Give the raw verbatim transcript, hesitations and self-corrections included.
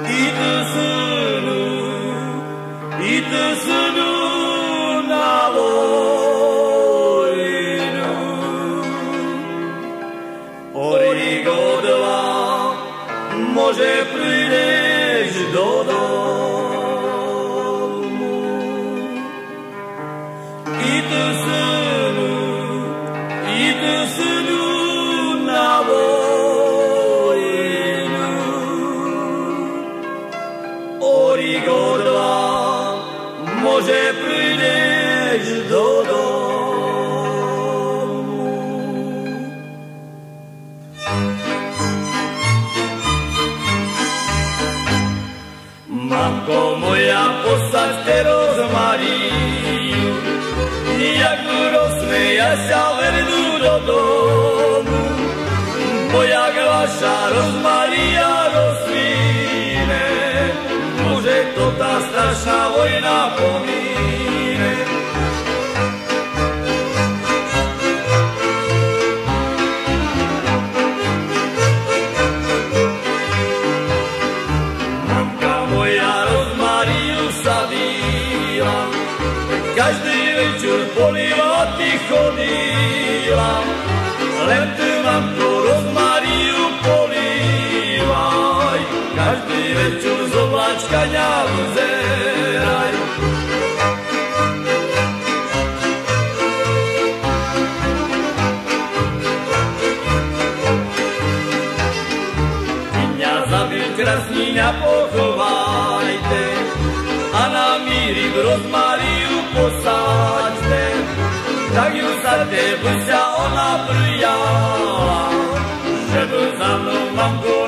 Idu sunu, idu sunu na vojnu. Origodva može prideš do domu. Idu sunu, idu sunu na vojnu. Origodva može prideš do domu. Mamko moja, posaďte rozmariju, jak rozsmeja verdu do domu, bo jak vaša rozmarija rozsvine, môže to tá strašná vojna pomíne. Každý večer polívať chodila, len ty, mamko, rozmariu polívaj. Každý večer z obláčka ňa vzeraj. Ty mňa zabil krasníňa, pochovajte a na míri v rozmariu posaďte, tak ju za tebe sa ona prijala, že by za mnou, mamko,